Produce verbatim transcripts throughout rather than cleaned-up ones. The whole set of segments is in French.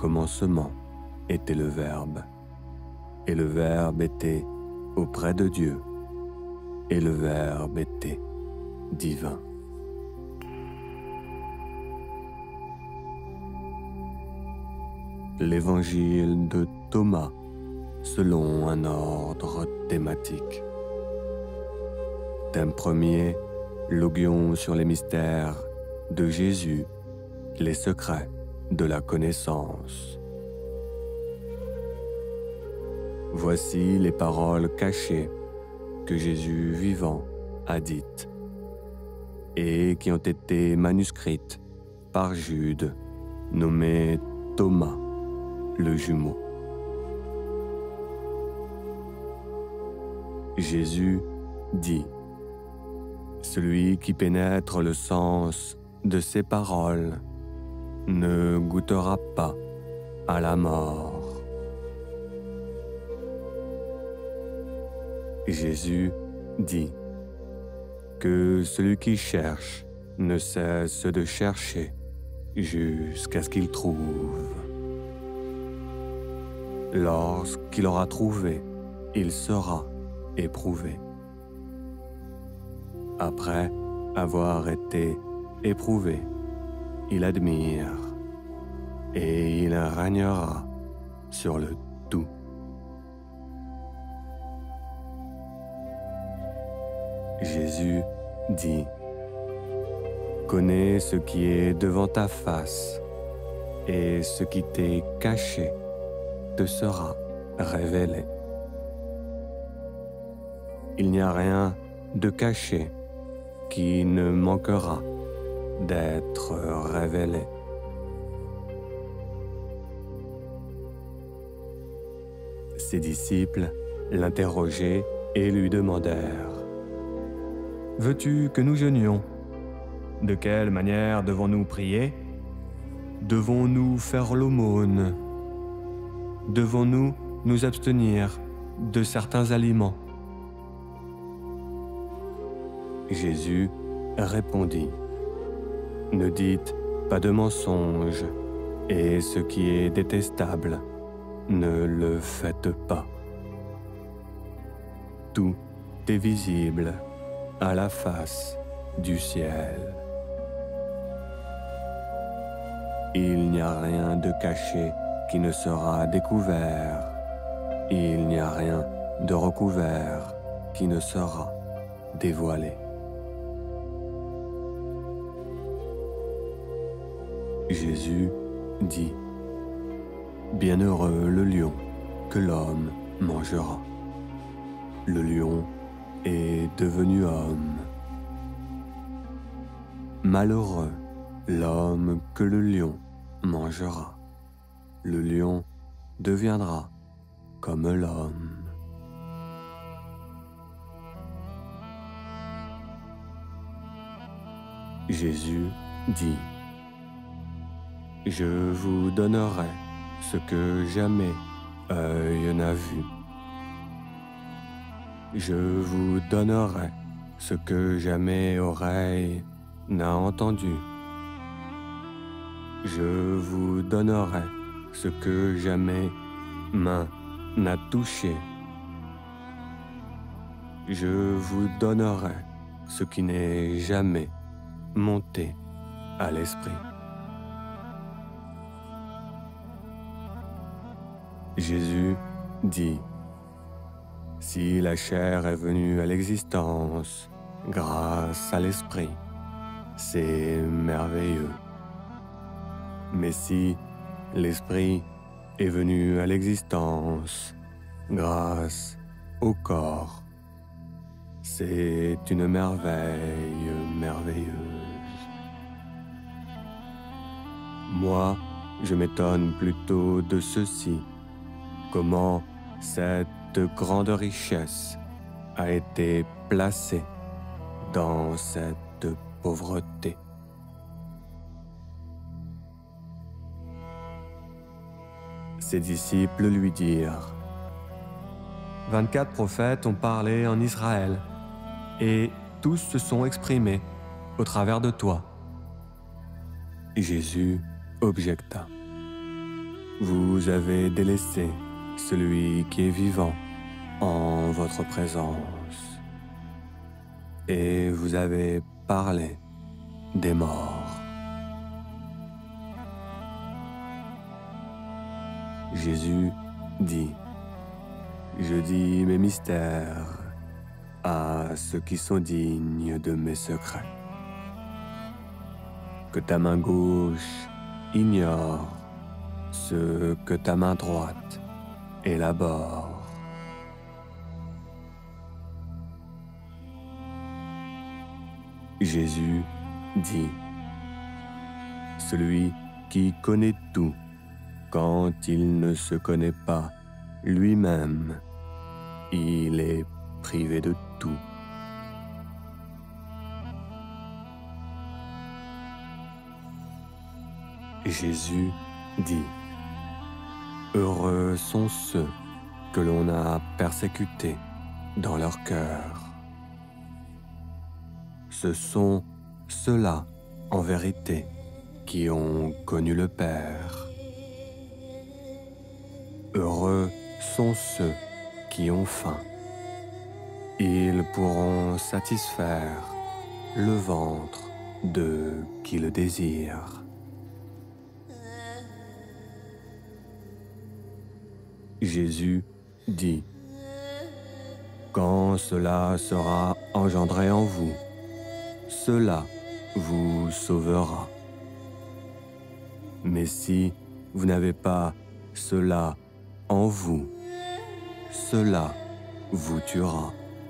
commencement était le Verbe, et le Verbe était auprès de Dieu, et le Verbe était divin. L'évangile de Thomas selon un ordre thématique. Thème premier, logion sur les mystères de Jésus, les secrets de la connaissance. Voici les paroles cachées que Jésus vivant a dites et qui ont été manuscrites par Jude, nommé Thomas, le jumeau. Jésus dit: celui qui pénètre le sens de ces paroles ne goûtera pas à la mort. Jésus dit que celui qui cherche ne cesse de chercher jusqu'à ce qu'il trouve. Lorsqu'il aura trouvé, il sera éprouvé. Après avoir été éprouvé, il admire et il régnera sur le tout. Jésus dit: connais ce qui est devant ta face, et ce qui t'est caché te sera révélé. Il n'y a rien de caché qui ne manquera d'être révélé. Ses disciples l'interrogeaient et lui demandèrent: veux-tu que nous jeûnions? De quelle manière devons-nous prier? Devons-nous faire l'aumône? Devons-nous nous abstenir de certains aliments? Jésus répondit: ne dites pas de mensonges, et ce qui est détestable, ne le faites pas. Tout est visible à la face du ciel. Il n'y a rien de caché qui ne sera découvert. Il n'y a rien de recouvert qui ne sera dévoilé. Jésus dit: bienheureux le lion que l'homme mangera. Le lion est devenu homme. Malheureux l'homme que le lion mangera. Le lion deviendra comme l'homme. Jésus dit: je vous donnerai ce que jamais œil n'a vu. Je vous donnerai ce que jamais oreille n'a entendu. Je vous donnerai ce que jamais main n'a touché. Je vous donnerai ce qui n'est jamais monté à l'esprit. Jésus dit: si la chair est venue à l'existence grâce à l'esprit, c'est merveilleux. Mais si l'esprit est venu à l'existence grâce au corps, c'est une merveille merveilleuse. Moi, je m'étonne plutôt de ceci: comment cette grande richesse a été placée dans cette pauvreté. Ses disciples lui dirent: vingt-quatre prophètes ont parlé en Israël, et tous se sont exprimés au travers de toi. Jésus objecta: vous avez délaissé celui qui est vivant en votre présence et vous avez parlé des morts. Jésus dit, je dis mes mystères à ceux qui sont dignes de mes secrets. Que ta main gauche ignore ce que ta main droite élabore. Jésus dit, celui qui connaît tout quand il ne se connaît pas lui-même, il est privé de tout. Jésus dit, heureux sont ceux que l'on a persécutés dans leur cœur. Ce sont ceux-là, en vérité, qui ont connu le Père. Heureux sont ceux qui ont faim. Ils pourront satisfaire le ventre de qui le désire. Jésus dit, quand cela sera engendré en vous, cela vous sauvera. Mais si vous n'avez pas cela en vous, cela vous tuera.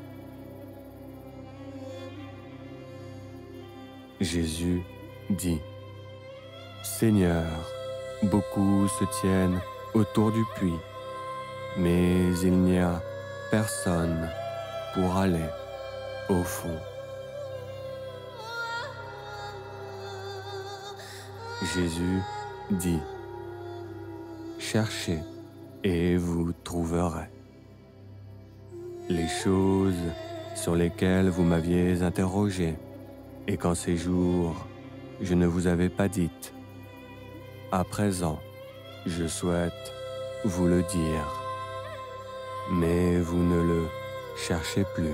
Jésus dit, Seigneur, beaucoup se tiennent autour du puits, mais il n'y a personne pour aller au fond. Jésus dit, cherchez et vous trouverez. Les choses sur lesquelles vous m'aviez interrogé et qu'en ces jours je ne vous avais pas dites, à présent je souhaite vous le dire, mais vous ne le cherchez plus.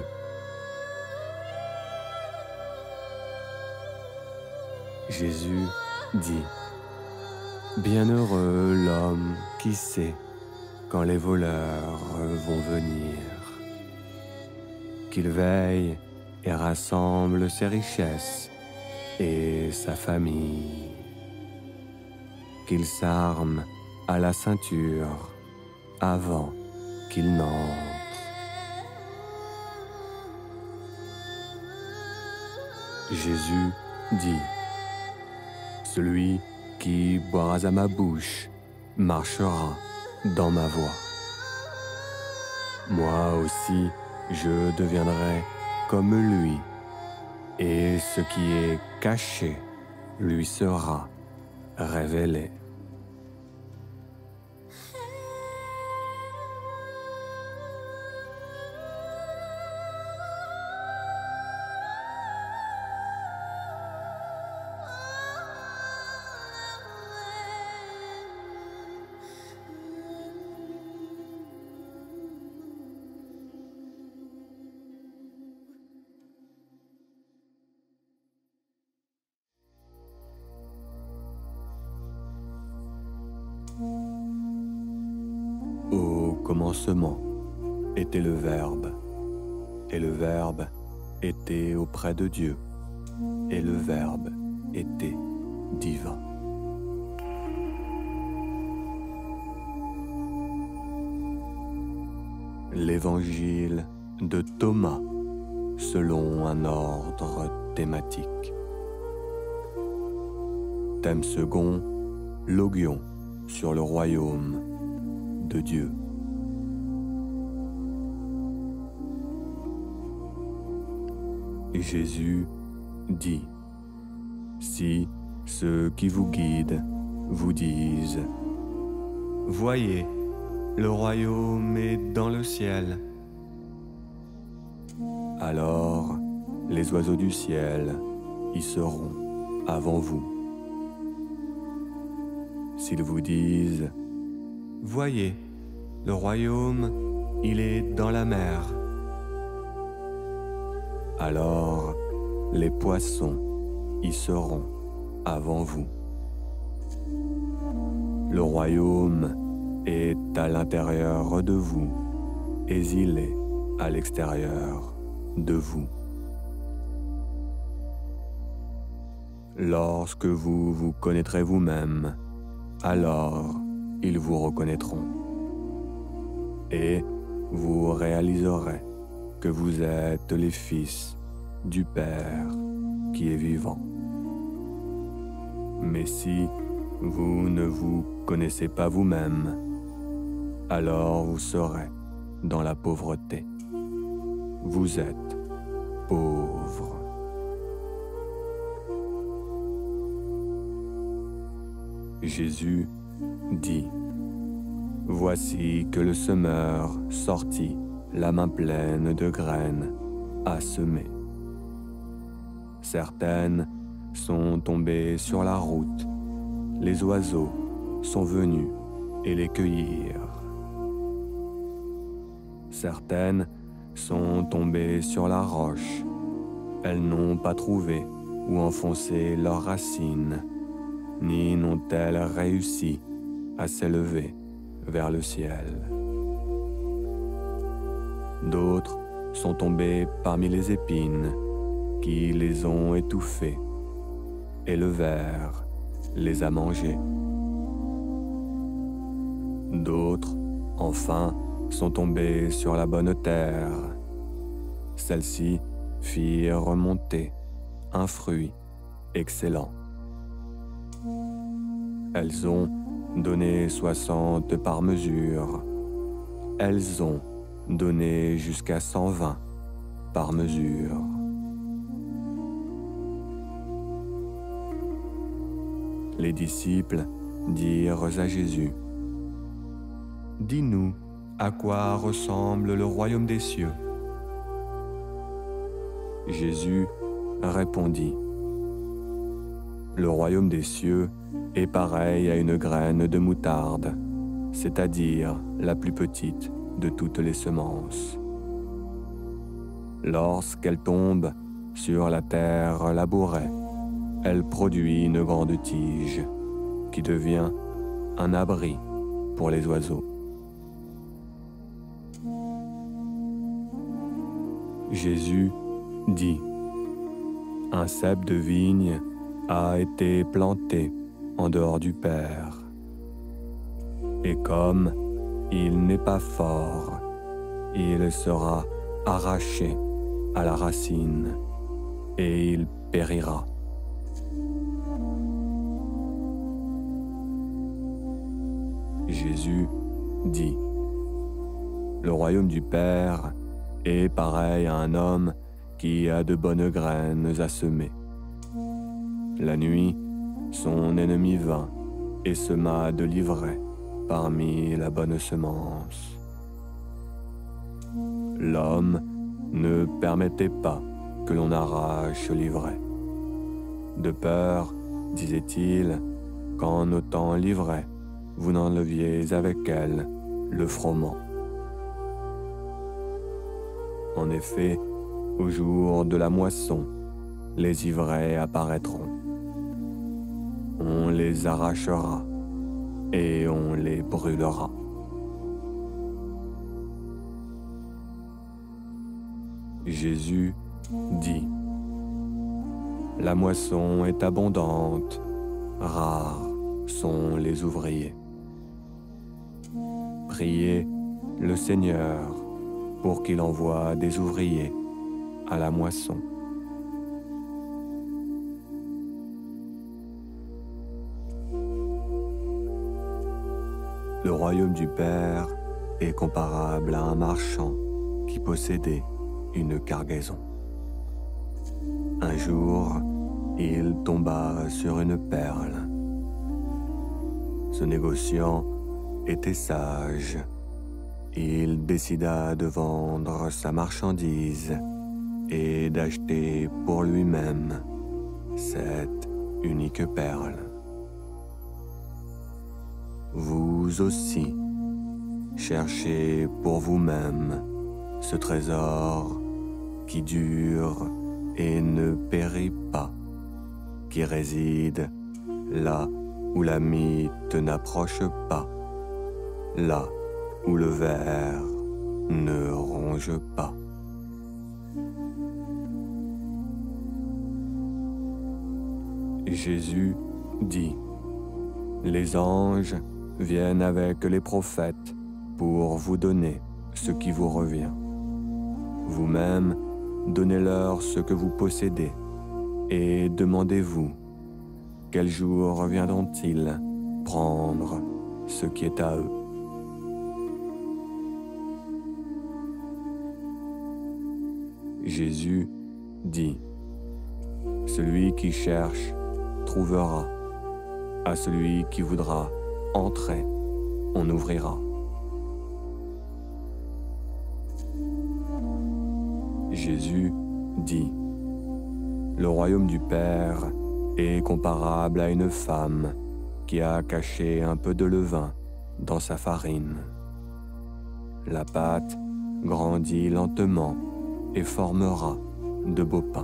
Jésus dit, bienheureux l'homme qui sait quand les voleurs vont venir, qu'il veille et rassemble ses richesses et sa famille, qu'il s'arme à la ceinture avant qu'il n'entre. Jésus dit, celui qui boira à ma bouche marchera dans ma voie. Moi aussi, je deviendrai comme lui, et ce qui est caché lui sera révélé. Au commencement était le Verbe, et le Verbe était auprès de Dieu, et le Verbe était divin. L'évangile de Thomas selon un ordre thématique. Thème second, l'Ogion sur le royaume de Dieu. Et Jésus dit, si ceux qui vous guident vous disent, voyez, le royaume est dans le ciel, alors les oiseaux du ciel y seront avant vous. S'ils vous disent, voyez, le royaume, il est dans la mer. Alors, les poissons y seront avant vous. Le royaume est à l'intérieur de vous, et il est à l'extérieur de vous. Lorsque vous vous connaîtrez vous-même, alors ils vous reconnaîtront. Et vous réaliserez que vous êtes les fils du Père qui est vivant. Mais si vous ne vous connaissez pas vous-même, alors vous serez dans la pauvreté. Vous êtes pauvre. Jésus dit, « Voici que le semeur sortit la main pleine de graines à semer. Certaines sont tombées sur la route. Les oiseaux sont venus et les cueillirent. Certaines sont tombées sur la roche. Elles n'ont pas trouvé où enfoncer leurs racines, ni n'ont-elles réussi à s'élever vers le ciel. D'autres sont tombées parmi les épines qui les ont étouffées, et le ver les a mangées. D'autres, enfin, sont tombées sur la bonne terre. Celles-ci firent remonter un fruit excellent. Elles ont donné soixante par mesure. Elles ont donné jusqu'à cent vingt par mesure. Les disciples dirent à Jésus, « Dis-nous, à quoi ressemble le royaume des cieux ?» Jésus répondit, « Le royaume des cieux est pareil à une graine de moutarde, c'est-à-dire la plus petite de toutes les semences. Lorsqu'elle tombe sur la terre labourée, elle produit une grande tige qui devient un abri pour les oiseaux. Jésus dit, « Un cep de vigne a été planté en dehors du Père. Et comme il n'est pas fort, il sera arraché à la racine et il périra. » Jésus dit, « Le royaume du Père est pareil à un homme qui a de bonnes graines à semer. La nuit, son ennemi vint et sema de l'ivraie parmi la bonne semence. L'homme ne permettait pas que l'on arrache l'ivraie. De peur, disait-il, qu'en ôtant l'ivraie, vous n'enleviez avec elle le froment. En effet, au jour de la moisson, les ivraies apparaîtront. On les arrachera et on les brûlera. Jésus dit, « La moisson est abondante, rares sont les ouvriers. Priez le Seigneur pour qu'il envoie des ouvriers à la moisson. » Le royaume du Père est comparable à un marchand qui possédait une cargaison. Un jour, il tomba sur une perle. Ce négociant était sage. Il décida de vendre sa marchandise et d'acheter pour lui-même cette unique perle. Vous aussi, cherchez pour vous-même ce trésor qui dure et ne périt pas, qui réside là où la mythe n'approche pas, là où le ver ne ronge pas. Jésus dit: les anges viennent avec les prophètes pour vous donner ce qui vous revient. Vous-même, donnez-leur ce que vous possédez et demandez-vous: quel jour reviendront-ils prendre ce qui est à eux? Jésus dit: celui qui cherche trouvera, à celui qui voudra entrer, on ouvrira. Jésus dit: le royaume du Père est comparable à une femme qui a caché un peu de levain dans sa farine. La pâte grandit lentement et formera de beaux pains.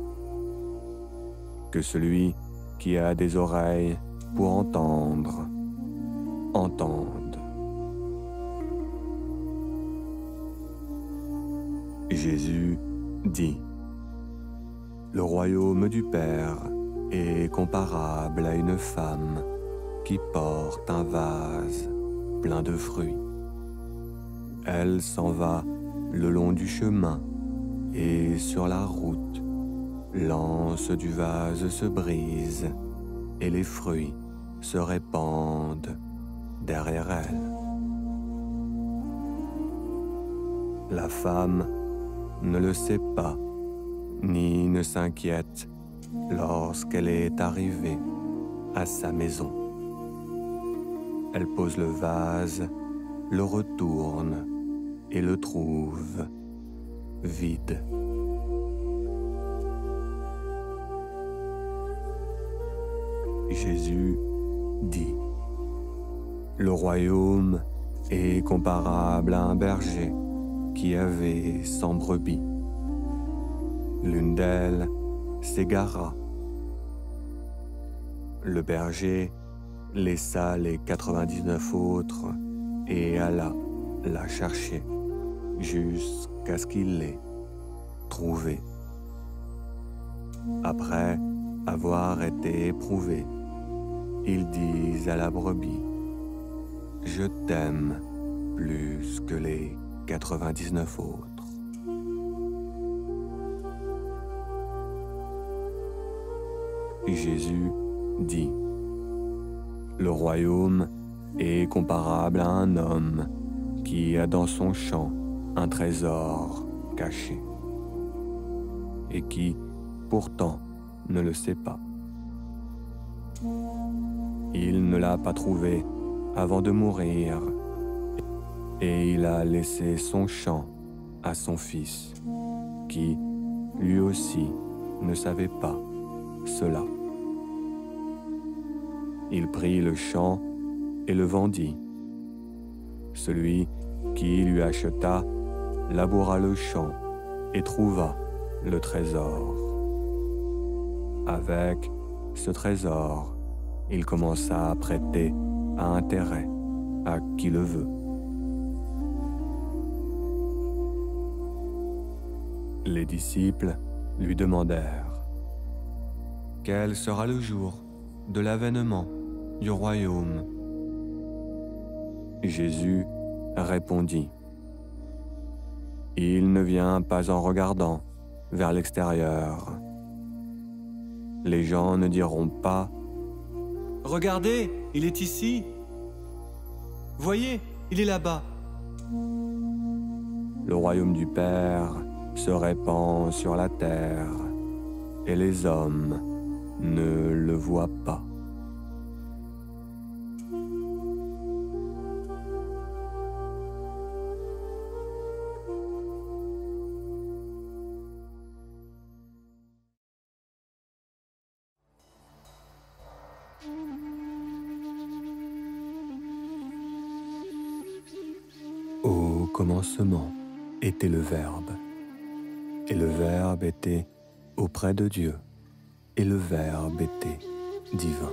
Que celui qui a des oreilles pour entendre, entende. Jésus dit: le royaume du Père est comparable à une femme qui porte un vase plein de fruits. Elle s'en va le long du chemin et sur la route, l'anse du vase se brise et les fruits se répandent derrière elle. La femme ne le sait pas, ni ne s'inquiète lorsqu'elle est arrivée à sa maison. Elle pose le vase, le retourne et le trouve vide. Jésus dit: le royaume est comparable à un berger qui avait cent brebis. L'une d'elles s'égara. Le berger laissa les quatre-vingt-dix-neuf autres et alla la chercher jusqu'à ce qu'il l'ait trouvée. Après avoir été éprouvé, il dit à la brebis: je t'aime plus que les quatre-vingt-dix-neuf autres. Jésus dit: le royaume est comparable à un homme qui a dans son champ un trésor caché et qui, pourtant, ne le sait pas. Il ne l'a pas trouvé avant de mourir et il a laissé son champ à son fils, qui, lui aussi, ne savait pas cela. Il prit le champ et le vendit. Celui qui lui acheta laboura le champ et trouva le trésor. Avec ce trésor, il commença à prêter à intérêt à qui le veut. Les disciples lui demandèrent: quel sera le jour de l'avènement du royaume? Jésus répondit: il ne vient pas en regardant vers l'extérieur. Les gens ne diront pas: regardez, il est ici. Voyez, il est là-bas. Le royaume du Père se répand sur la terre et les hommes ne le voient pas. commencement était le Verbe, et le Verbe était auprès de Dieu, et le Verbe était divin.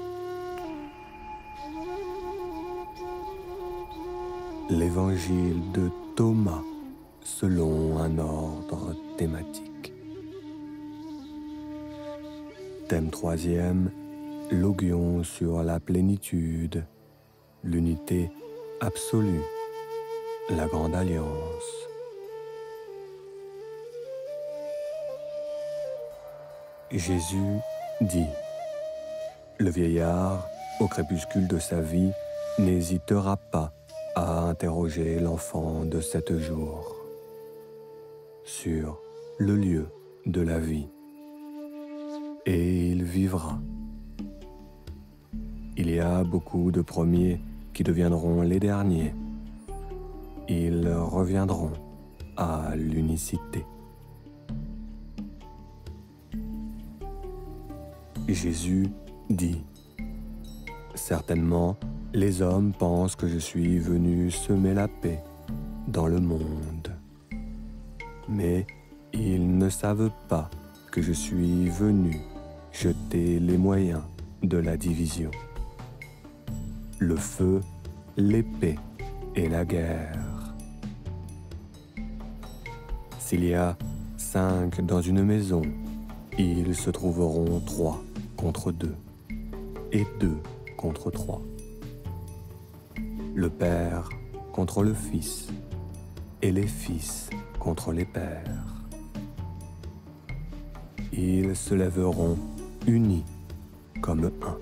L'évangile de Thomas selon un ordre thématique. Thème troisième, logion sur la plénitude, l'unité absolue, la grande alliance. Jésus dit, le vieillard, au crépuscule de sa vie, n'hésitera pas à interroger l'enfant de sept jours sur le lieu de la vie, et il vivra. Il y a beaucoup de premiers qui deviendront les derniers. Ils reviendront à l'unicité. Jésus dit, certainement, les hommes pensent que je suis venu semer la paix dans le monde. Mais ils ne savent pas que je suis venu jeter les moyens de la division. Le feu, l'épée et la guerre. S'il y a cinq dans une maison, ils se trouveront trois contre deux et deux contre trois. Le Père contre le Fils et les fils contre les pères. Ils se lèveront unis comme un.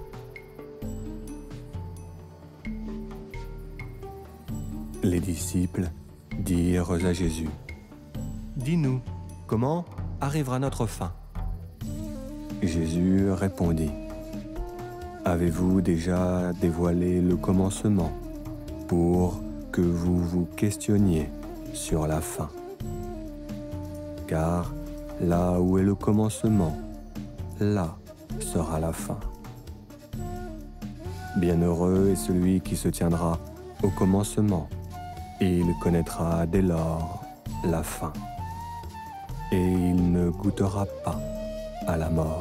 Les disciples dirent à Jésus, « Dis-nous, comment arrivera notre fin ?» Jésus répondit, « Avez-vous déjà dévoilé le commencement pour que vous vous questionniez sur la fin? Car là où est le commencement, là sera la fin. Bienheureux est celui qui se tiendra au commencement, et il connaîtra dès lors la fin, et il ne goûtera pas à la mort. »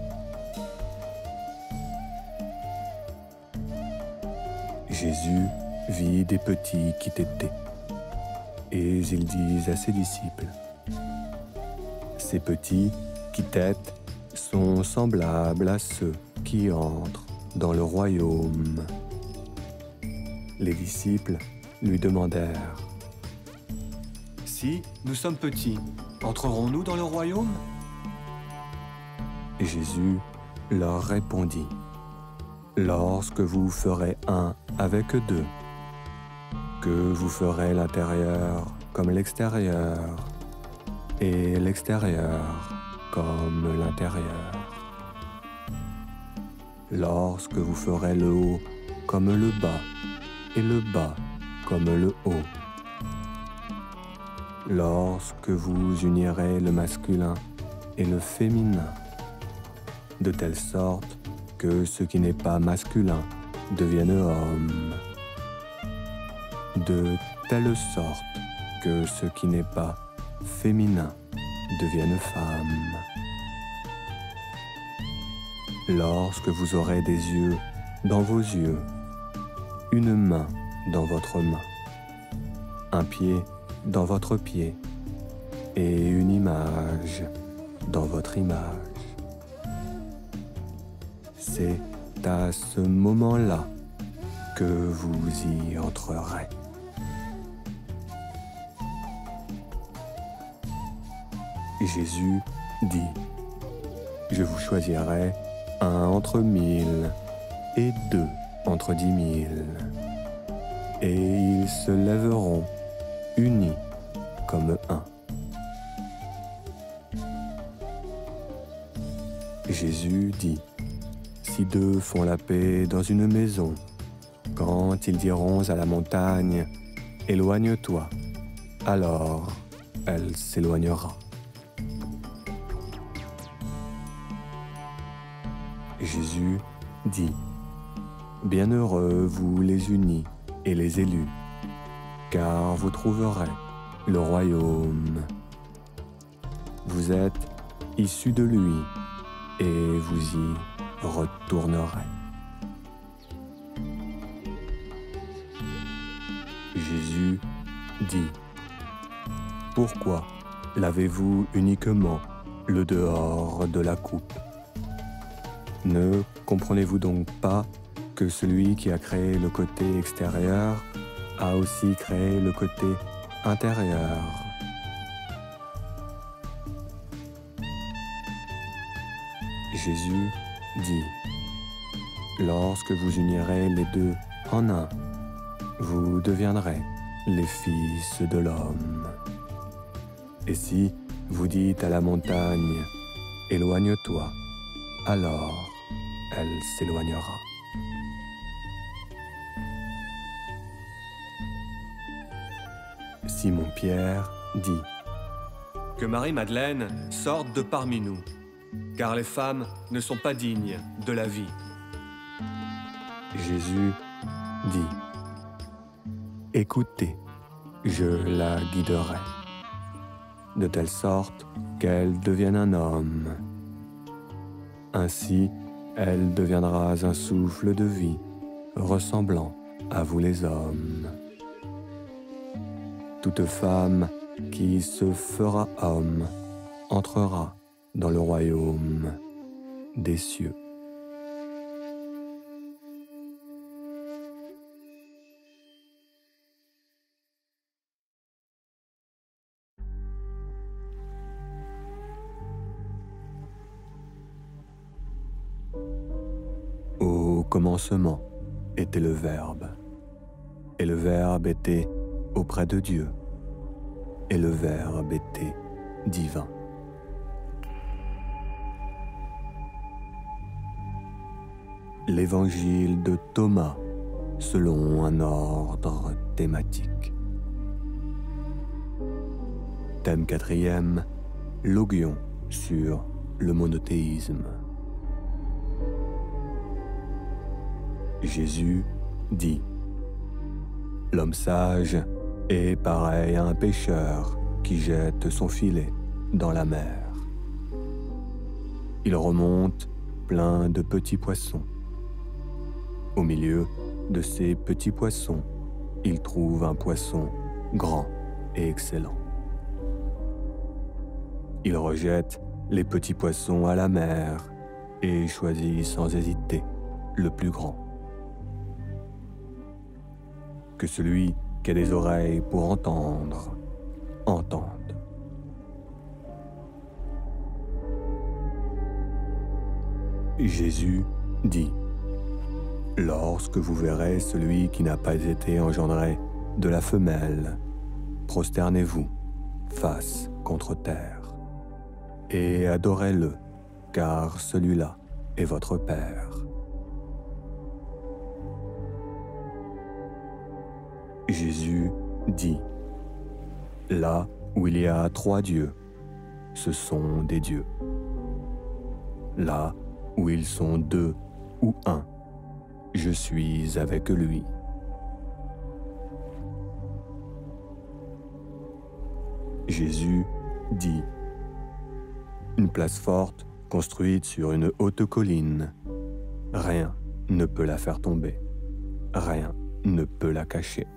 Jésus vit des petits qui tétaient, et il dit à ses disciples, « Ces petits qui têtent sont semblables à ceux qui entrent dans le royaume. » Les disciples lui demandèrent, « Si nous sommes petits, entrerons-nous dans le royaume ?» Jésus leur répondit, « Lorsque vous ferez un avec deux, que vous ferez l'intérieur comme l'extérieur, et l'extérieur comme l'intérieur. Lorsque vous ferez le haut comme le bas, et le bas comme le haut. Lorsque vous unirez le masculin et le féminin, de telle sorte que ce qui n'est pas masculin devienne homme, de telle sorte que ce qui n'est pas féminin devienne femme. Lorsque vous aurez des yeux dans vos yeux, une main dans votre main, un pied dans votre pied et une image dans votre image. C'est à ce moment-là que vous y entrerez. Jésus dit, « Je vous choisirai un entre mille et deux entre dix mille, et ils se lèveront unis comme un. » Jésus dit, « Si deux font la paix dans une maison, quand ils diront à la montagne, « Éloigne-toi », alors elle s'éloignera. » Jésus dit, « Bienheureux vous les unis et les élus, car vous trouverez le royaume. Vous êtes issus de lui et vous y retournerez. Jésus dit: pourquoi lavez-vous uniquement le dehors de la coupe? Ne comprenez-vous donc pas que celui qui a créé le côté extérieur a aussi créé le côté intérieur? Jésus dit: lorsque vous unirez les deux en un, vous deviendrez les fils de l'homme. Et si vous dites à la montagne, éloigne-toi, alors elle s'éloignera. Simon-Pierre dit: que Marie-Madeleine sorte de parmi nous, car les femmes ne sont pas dignes de la vie. Jésus dit: écoutez, je la guiderai, de telle sorte qu'elle devienne un homme. Ainsi, elle deviendra un souffle de vie, ressemblant à vous les hommes. Toute femme qui se fera homme entrera dans le royaume des cieux. Au commencement était le Verbe, et le Verbe était auprès de Dieu, et le Verbe était divin. L'évangile de Thomas selon un ordre thématique. Thème quatrième, logion sur le monothéisme. Jésus dit: l'homme sage est pareil à un pêcheur qui jette son filet dans la mer. Il remonte plein de petits poissons. Au milieu de ces petits poissons, il trouve un poisson grand et excellent. Il rejette les petits poissons à la mer et choisit sans hésiter le plus grand. Que celui qui a des oreilles pour entendre, entende. Jésus dit: lorsque vous verrez celui qui n'a pas été engendré de la femelle, prosternez-vous face contre terre et adorez-le, car celui-là est votre Père. Jésus dit: là où il y a trois dieux, ce sont des dieux. Là où ils sont deux ou un, je suis avec lui. Jésus dit: une place forte construite sur une haute colline, rien ne peut la faire tomber, rien ne peut la cacher.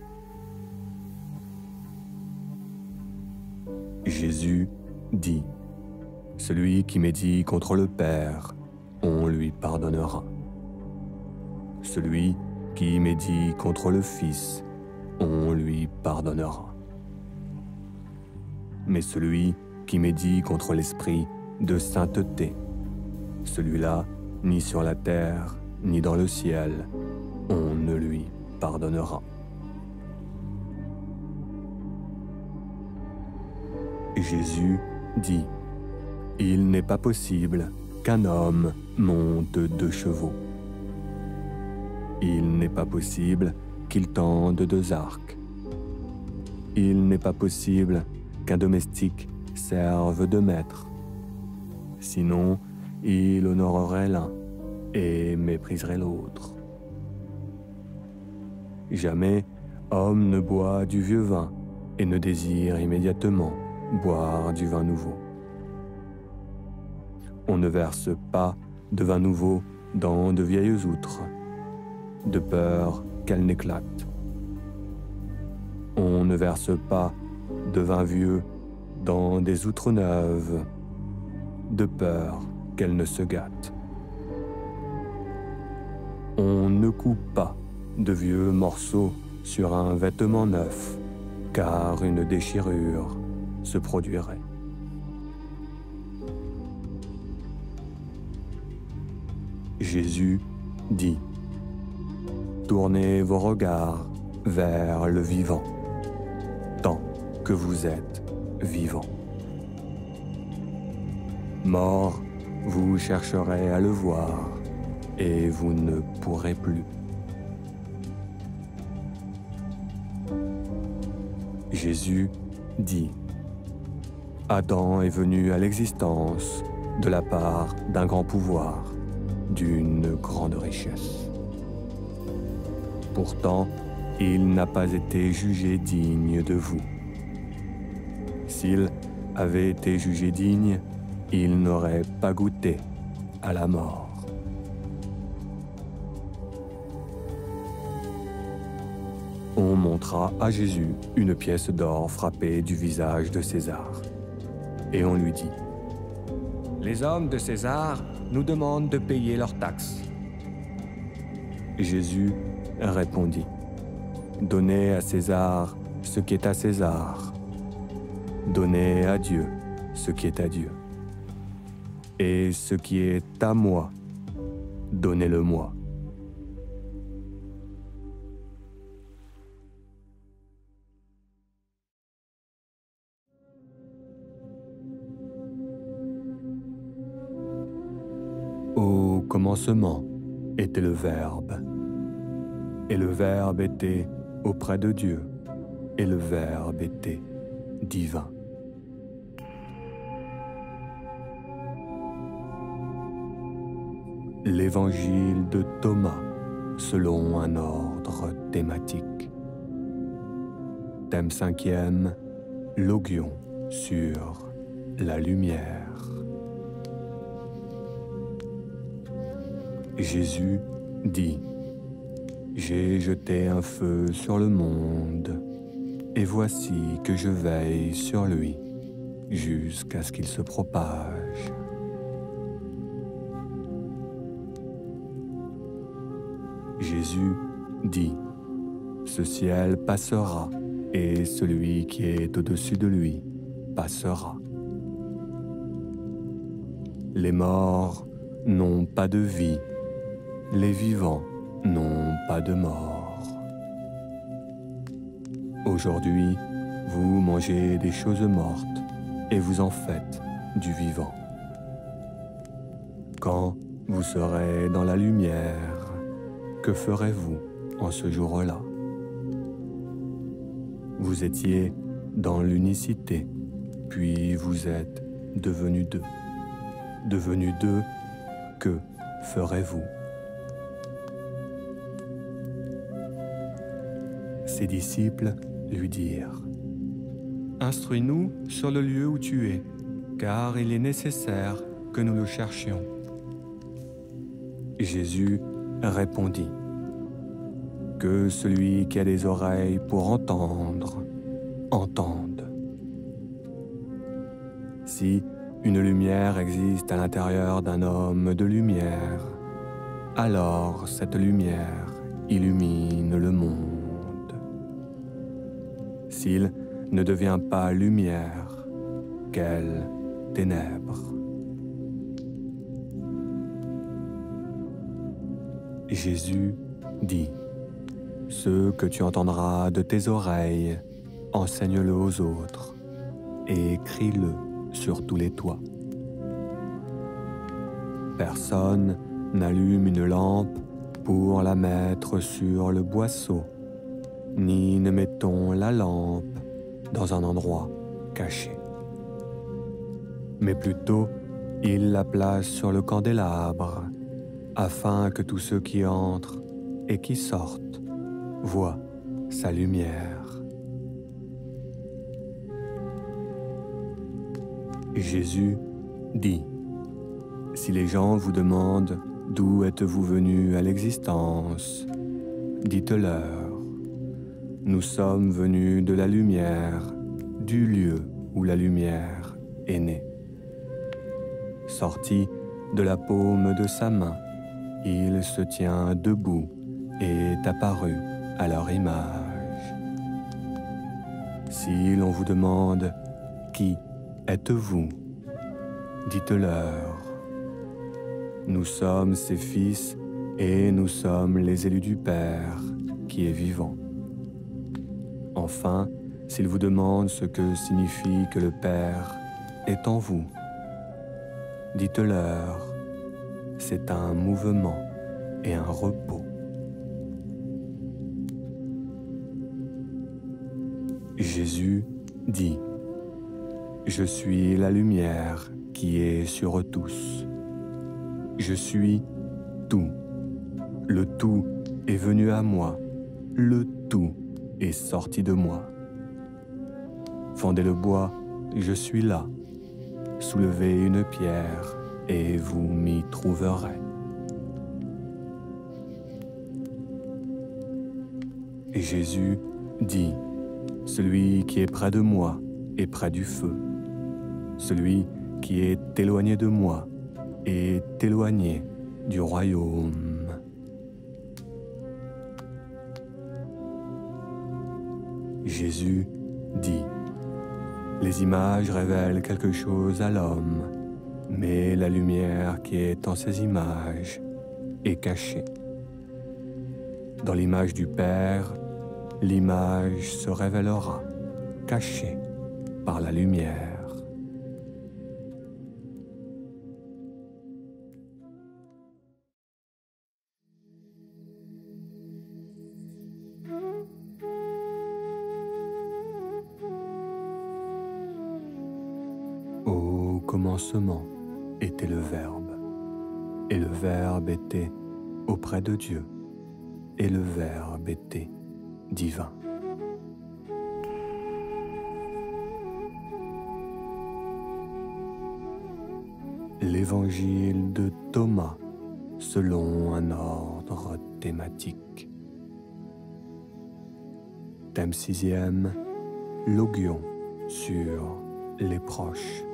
Jésus dit: celui qui médit contre le Père, on lui pardonnera. Celui qui médit contre le Fils, on lui pardonnera. Mais celui qui médit contre l'Esprit de sainteté, celui-là, ni sur la terre, ni dans le ciel, on ne lui pardonnera. Jésus dit: il n'est pas possible qu'un homme monte deux chevaux. Il n'est pas possible qu'il tende deux arcs. Il n'est pas possible qu'un domestique serve de maître. Sinon, il honorerait l'un et mépriserait l'autre. Jamais Homme ne boit du vieux vin et ne désire immédiatement boire du vin nouveau. On ne verse pas de vin nouveau dans de vieilles outres, de peur qu'elles n'éclatent. On ne verse pas de vin vieux dans des outres neuves, de peur qu'elles ne se gâtent. On ne coupe pas de vieux morceaux sur un vêtement neuf, car une déchirure se produirait. Jésus dit: tournez vos regards vers le vivant, tant que vous êtes vivant. Mort, vous chercherez à le voir, et vous ne pourrez plus. Jésus dit: Adam est venu à l'existence de la part d'un grand pouvoir, d'une grande richesse. Pourtant, il n'a pas été jugé digne de vous. S'il avait été jugé digne, il n'aurait pas goûté à la mort. On montra à Jésus une pièce d'or frappée du visage de César. Et on lui dit: les hommes de César nous demandent de payer leurs taxes. Jésus répondit: donnez à César ce qui est à César. Donnez à Dieu ce qui est à Dieu. Et ce qui est à moi, donnez-le-moi. Au commencement était le Verbe, et le Verbe était auprès de Dieu, et le Verbe était divin. L'évangile de Thomas selon un ordre thématique. Thème cinquième, Logion sur la lumière. Jésus dit: j'ai jeté un feu sur le monde, et voici que je veille sur lui jusqu'à ce qu'il se propage. Jésus dit: ce ciel passera, et celui qui est au-dessus de lui passera. Les morts n'ont pas de vie, les vivants n'ont pas de mort. Aujourd'hui, vous mangez des choses mortes et vous en faites du vivant. Quand vous serez dans la lumière, que ferez-vous en ce jour-là? Vous étiez dans l'unicité, puis vous êtes devenus deux. Devenus deux, que ferez-vous? Ses disciples lui dirent: instruis-nous sur le lieu où tu es, car il est nécessaire que nous le cherchions. Jésus répondit: que celui qui a des oreilles pour entendre, entende. Si une lumière existe à l'intérieur d'un homme de lumière, alors cette lumière illumine le monde. S'il ne devient pas lumière, quelles ténèbres. Jésus dit: ce que tu entendras de tes oreilles, enseigne-le aux autres et crie-le sur tous les toits. Personne n'allume une lampe pour la mettre sur le boisseau, ni ne mettons la lampe dans un endroit caché. Mais plutôt, il la place sur le candélabre, afin que tous ceux qui entrent et qui sortent voient sa lumière. Jésus dit, « Si les gens vous demandent d'où êtes-vous venus à l'existence, dites-leur, nous sommes venus de la lumière, du lieu où la lumière est née. » Sorti de la paume de sa main, il se tient debout et est apparu à leur image. Si l'on vous demande « Qui êtes-vous » dites-leur, nous sommes ses fils et nous sommes les élus du Père qui est vivant. Enfin, s'ils vous demandent ce que signifie que le Père est en vous, dites-leur, c'est un mouvement et un repos. Jésus dit, « Je suis la lumière qui est sur tous. Je suis tout. Le tout est venu à moi. Le tout est sorti de moi. Fendez le bois, je suis là. Soulevez une pierre et vous m'y trouverez. » Et Jésus dit, « Celui qui est près de moi est près du feu. Celui qui est éloigné de moi est éloigné du royaume. » Jésus dit, « Les images révèlent quelque chose à l'homme, mais la lumière qui est en ces images est cachée. Dans l'image du Père, l'image se révélera, cachée par la lumière. » Au commencement était le Verbe, et le Verbe était auprès de Dieu, et le Verbe était divin. L'évangile de Thomas selon un ordre thématique. Thème sixième, l'Ogion sur les proches.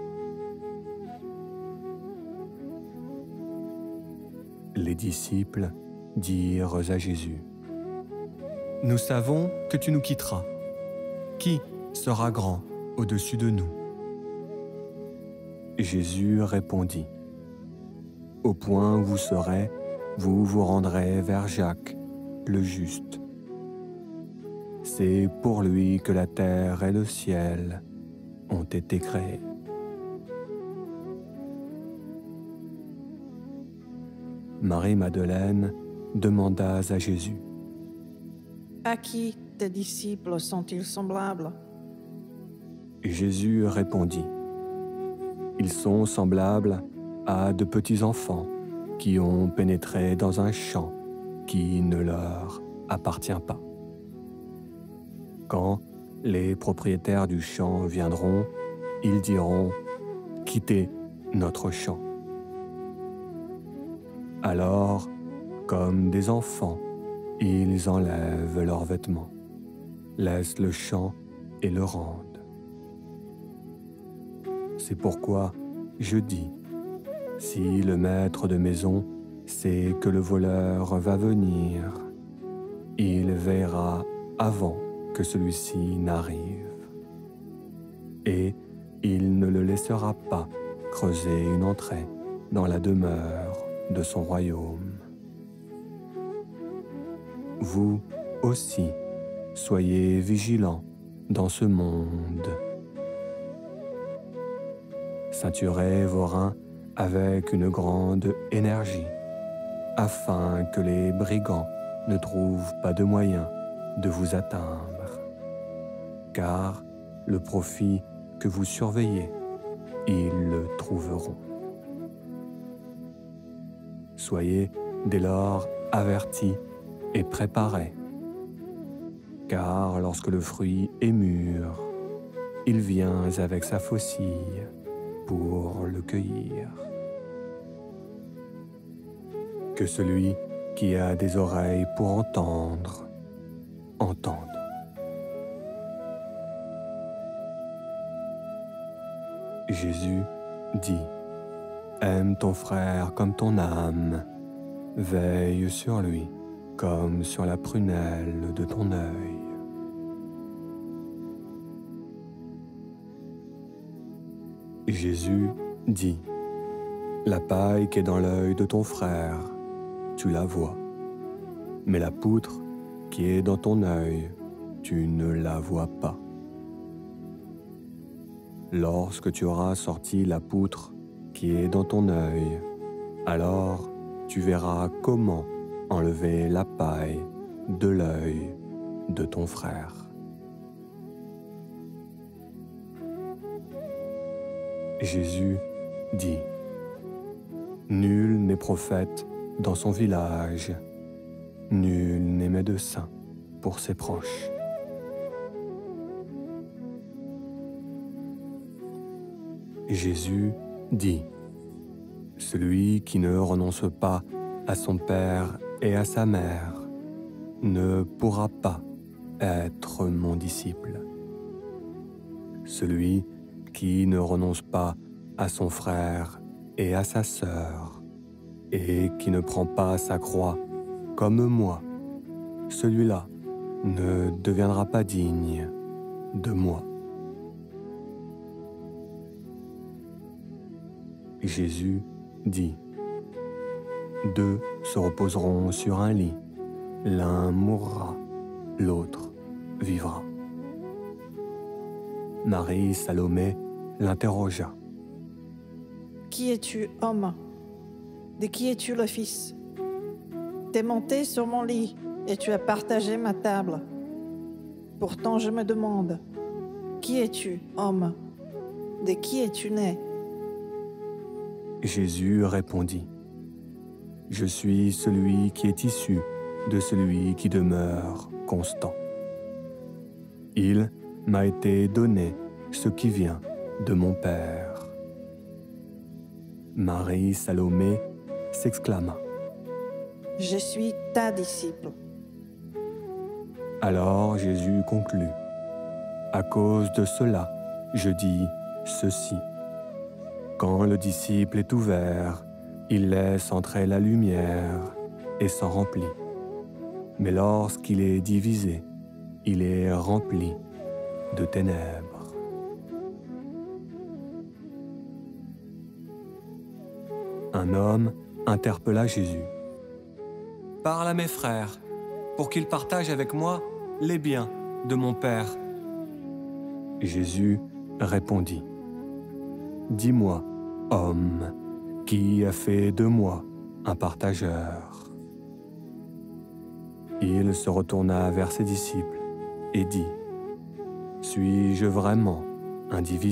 Les disciples dirent à Jésus, « Nous savons que tu nous quitteras. Qui sera grand au-dessus de nous ?» Jésus répondit, « Au point où vous serez, vous vous rendrez vers Jacques, le juste. C'est pour lui que la terre et le ciel ont été créés. » Marie-Madeleine demanda à Jésus, « À qui tes disciples sont-ils semblables ?» Jésus répondit, « Ils sont semblables à de petits enfants qui ont pénétré dans un champ qui ne leur appartient pas. Quand les propriétaires du champ viendront, ils diront « Quittez notre champ ». Alors, comme des enfants, ils enlèvent leurs vêtements, laissent le champ et le rendent. C'est pourquoi je dis, si le maître de maison sait que le voleur va venir, il veillera avant que celui-ci n'arrive. Et il ne le laissera pas creuser une entrée dans la demeure de son royaume. Vous aussi, soyez vigilants dans ce monde. Ceinturez vos reins avec une grande énergie, afin que les brigands ne trouvent pas de moyen de vous atteindre. Car le profit que vous surveillez, ils le trouveront. Soyez dès lors avertis et préparés. car lorsque le fruit est mûr, il vient avec sa faucille pour le cueillir. Que celui qui a des oreilles pour entendre, entende. Jésus dit, « Aime ton frère comme ton âme, veille sur lui comme sur la prunelle de ton œil. » Jésus dit, « La paille qui est dans l'œil de ton frère, tu la vois, mais la poutre qui est dans ton œil, tu ne la vois pas. Lorsque tu auras sorti la poutre qui est dans ton œil, alors tu verras comment enlever la paille de l'œil de ton frère. » Jésus dit, « Nul n'est prophète dans son village, nul n'est médecin pour ses proches. » Jésus dit, « Celui qui ne renonce pas à son père et à sa mère ne pourra pas être mon disciple. Celui qui ne renonce pas à son frère et à sa sœur et qui ne prend pas sa croix comme moi, celui-là ne deviendra pas digne de moi. » Jésus dit, « Deux se reposeront sur un lit, l'un mourra, l'autre vivra. » Marie Salomé l'interrogea. « Qui es-tu, homme? De qui es-tu le fils? T'es monté sur mon lit et tu as partagé ma table. Pourtant je me demande, qui es-tu, homme? De qui es-tu né? » Jésus répondit, « Je suis celui qui est issu de celui qui demeure constant. Il m'a été donné ce qui vient de mon Père. » Marie Salomé s'exclama, « Je suis ta disciple. » Alors Jésus conclut, « À cause de cela, je dis ceci. Quand le disciple est ouvert, il laisse entrer la lumière et s'en remplit. Mais lorsqu'il est divisé, il est rempli de ténèbres. » Un homme interpella Jésus. « Parle à mes frères, pour qu'ils partagent avec moi les biens de mon Père. » Jésus répondit, « Dis-moi, homme, qui a fait de moi un partageur ?» Il se retourna vers ses disciples et dit, « Suis-je vraiment un diviseur ? »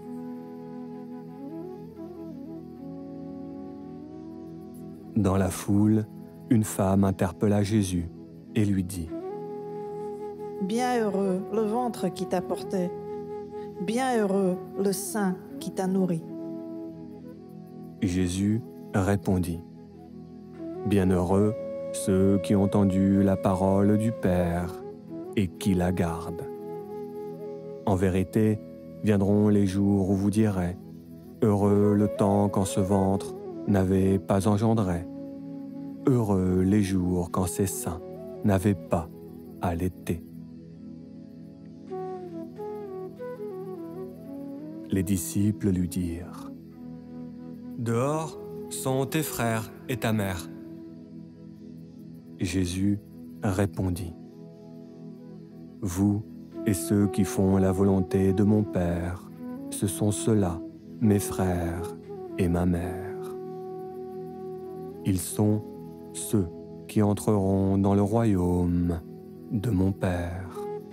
Dans la foule, une femme interpella Jésus et lui dit, « Bien heureux le ventre qui t'a porté, bien heureux le sein qui t'a nourri. » Jésus répondit, « Bienheureux ceux qui ont entendu la parole du Père et qui la gardent. En vérité, viendront les jours où vous direz, « Heureux le temps quand ce ventre n'avait pas engendré, heureux les jours quand ces seins n'avaient pas allaité. » Les disciples lui dirent, « Dehors sont tes frères et ta mère. » Jésus répondit, « Vous et ceux qui font la volonté de mon Père, ce sont ceux-là, mes frères et ma mère. Ils sont ceux qui entreront dans le royaume de mon Père. »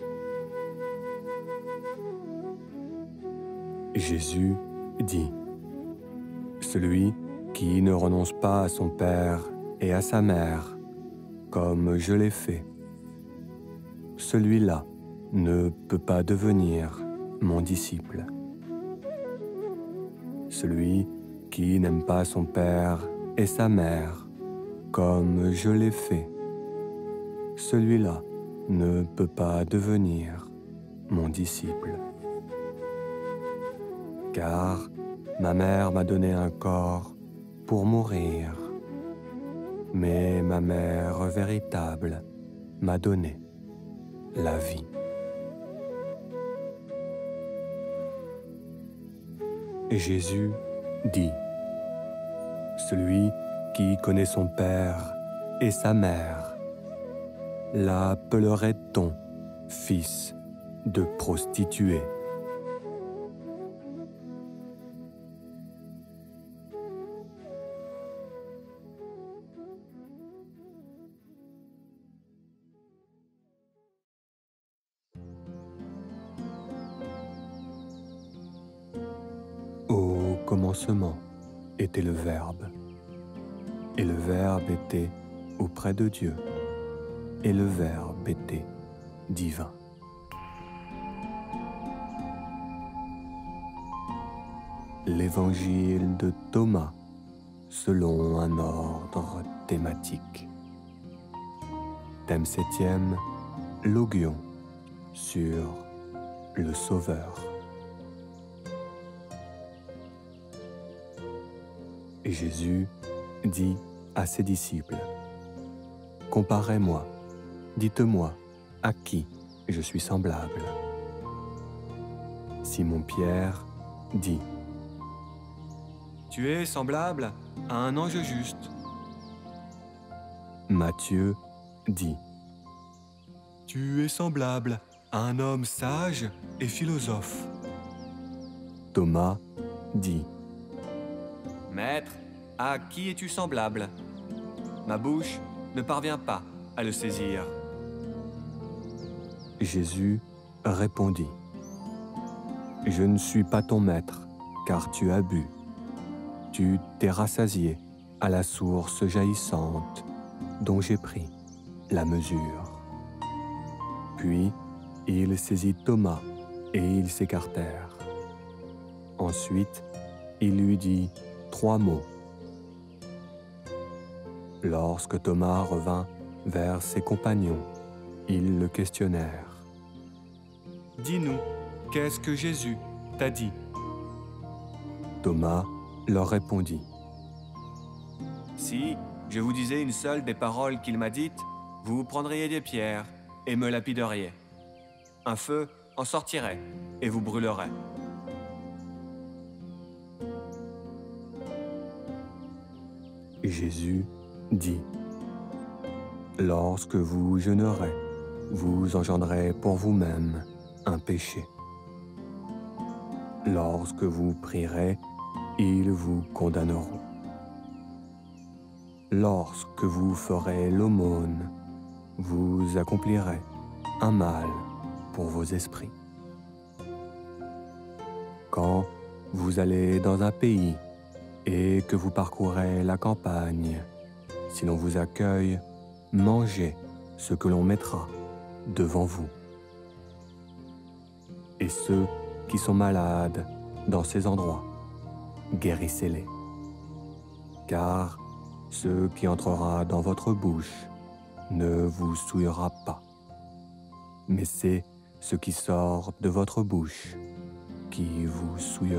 Jésus dit, « Celui qui ne renonce pas à son père et à sa mère, comme je l'ai fait, celui-là ne peut pas devenir mon disciple. Celui qui n'aime pas son père et sa mère comme je l'ai fait, celui-là ne peut pas devenir mon disciple. Car ma mère m'a donné un corps pour mourir, mais ma mère véritable m'a donné la vie. Jésus dit, celui qui connaît son père et sa mère, l'appellerait-on fils de prostituée? Au commencement était le Verbe, et le Verbe était auprès de Dieu, et le Verbe était divin. L'évangile de Thomas selon un ordre thématique. Thème septième, Logion sur le Sauveur. Et Jésus dit à ses disciples, « Comparez-moi, dites-moi à qui je suis semblable. » Simon-Pierre dit, « Tu es semblable à un ange juste. » Matthieu dit, « Tu es semblable à un homme sage et philosophe. » Thomas dit, « Maître, à qui es-tu semblable? Ma bouche ne parvient pas à le saisir. » Jésus répondit, « Je ne suis pas ton maître, car tu as bu. Tu t'es rassasié à la source jaillissante dont j'ai pris la mesure. » Puis il saisit Thomas et ils s'écartèrent. Ensuite, il lui dit trois mots. Lorsque Thomas revint vers ses compagnons, ils le questionnèrent. « Dis-nous, qu'est-ce que Jésus t'a dit ?» Thomas leur répondit. « Si je vous disais une seule des paroles qu'il m'a dites, vous prendriez des pierres et me lapideriez. Un feu en sortirait et vous brûlerait. » Jésus dit, « Lorsque vous jeûnerez, vous engendrez pour vous-même un péché. Lorsque vous prierez, ils vous condamneront. Lorsque vous ferez l'aumône, vous accomplirez un mal pour vos esprits. Quand vous allez dans un pays et que vous parcourez la campagne, si l'on vous accueille, mangez ce que l'on mettra devant vous. Et ceux qui sont malades dans ces endroits, guérissez-les. Car ce qui entrera dans votre bouche ne vous souillera pas, mais c'est ce qui sort de votre bouche qui vous souillera. »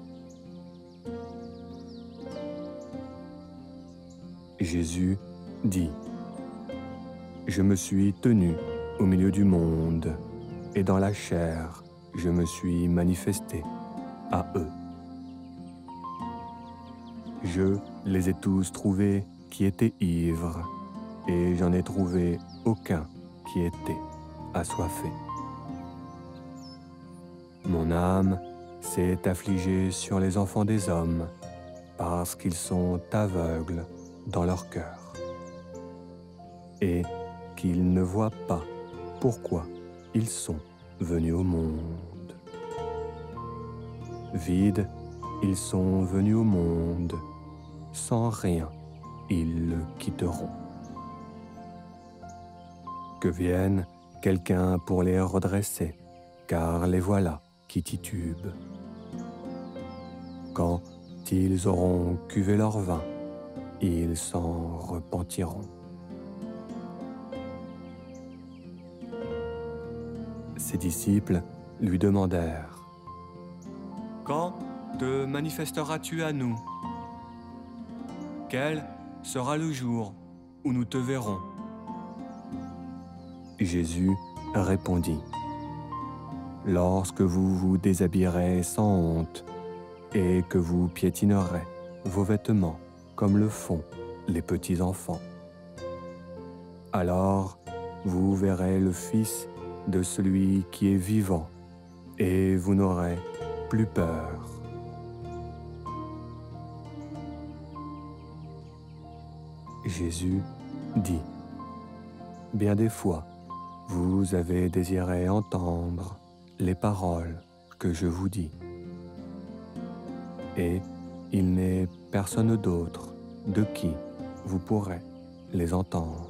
Jésus dit, « Je me suis tenu au milieu du monde, et dans la chair, je me suis manifesté à eux. Je les ai tous trouvés qui étaient ivres, et j'en ai trouvé aucun qui était assoiffé. Mon âme s'est affligée sur les enfants des hommes, parce qu'ils sont aveugles dans leur cœur, et qu'ils ne voient pas pourquoi ils sont venus au monde. Vides, ils sont venus au monde, sans rien, ils le quitteront. Que vienne quelqu'un pour les redresser, car les voilà qui titubent. Quand ils auront cuvé leur vin, ils s'en repentiront. Ses disciples lui demandèrent : « Quand te manifesteras-tu à nous ? Quel sera le jour où nous te verrons ? » Jésus répondit : « Lorsque vous vous déshabillerez sans honte et que vous piétinerez vos vêtements comme le font les petits enfants, alors vous verrez le Fils de celui qui est vivant et vous n'aurez plus peur. » Jésus dit : « Bien des fois, vous avez désiré entendre les paroles que je vous dis. Et il n'est personne d'autre de qui vous pourrez les entendre.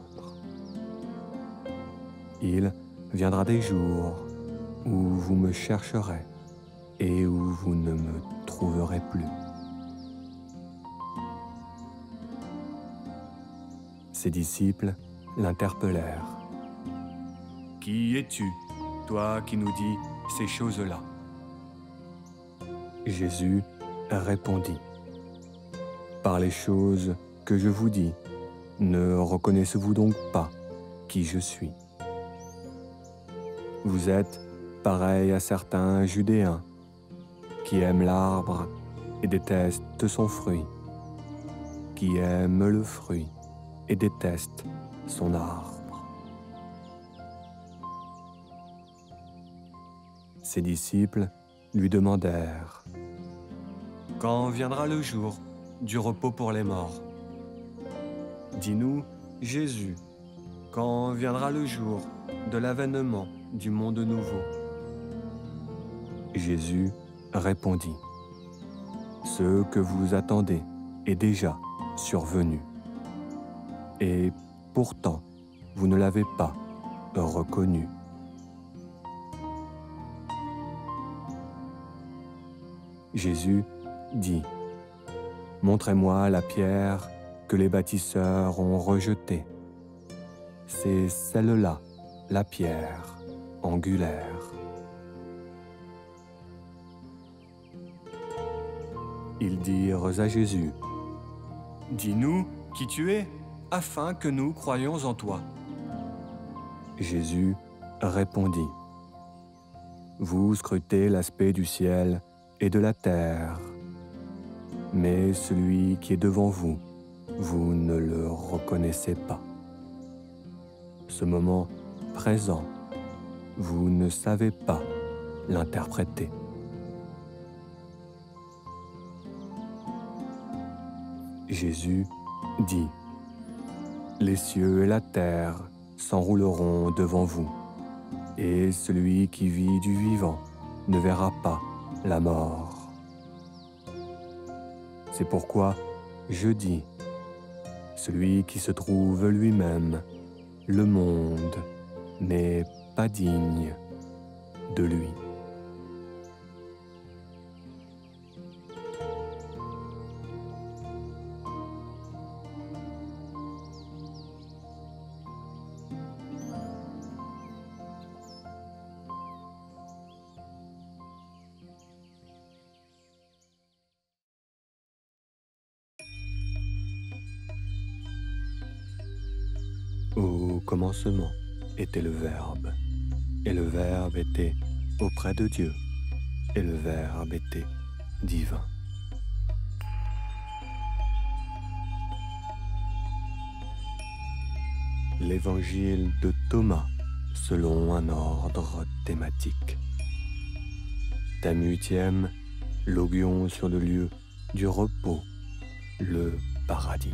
Il viendra des jours où vous me chercherez et où vous ne me trouverez plus. » Ses disciples l'interpellèrent : « Qui es-tu, toi qui nous dis ces choses-là » Jésus répondit : « Par les choses que je vous dis, ne reconnaissez-vous donc pas qui je suis ? Vous êtes pareil à certains Judéens qui aiment l'arbre et détestent son fruit, qui aiment le fruit et détestent son arbre. » Ses disciples lui demandèrent : « Quand viendra le jour du repos pour les morts ? Dis-nous, Jésus, quand viendra le jour de l'avènement du monde nouveau ? » Jésus répondit : « Ce que vous attendez est déjà survenu. Et pourtant, vous ne l'avez pas reconnu. » Jésus dit : « Montrez-moi la pierre que les bâtisseurs ont rejetée. C'est celle-là, la pierre angulaire. » Ils dirent à Jésus : « Dis-nous qui tu es, afin que nous croyions en toi. » Jésus répondit : « Vous scrutez l'aspect du ciel et de la terre, mais celui qui est devant vous, vous ne le reconnaissez pas. Ce moment présent, vous ne savez pas l'interpréter. » Jésus dit : « Les cieux et la terre s'enrouleront devant vous, et celui qui vit du vivant ne verra pas la mort. C'est pourquoi je dis, celui qui se trouve lui-même, le monde n'est pas digne de lui. » Au commencement était le Verbe, et le Verbe était auprès de Dieu, et le Verbe était divin. L'évangile de Thomas selon un ordre thématique. Thème huitième, logion sur le lieu du repos, le paradis.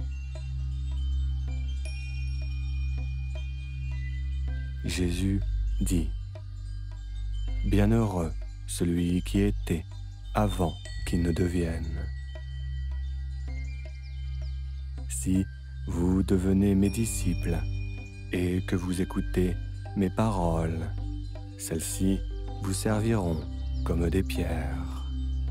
Jésus dit : « Bienheureux celui qui était avant qu'il ne devienne. Si vous devenez mes disciples et que vous écoutez mes paroles. Celles-ci vous serviront comme des pierres.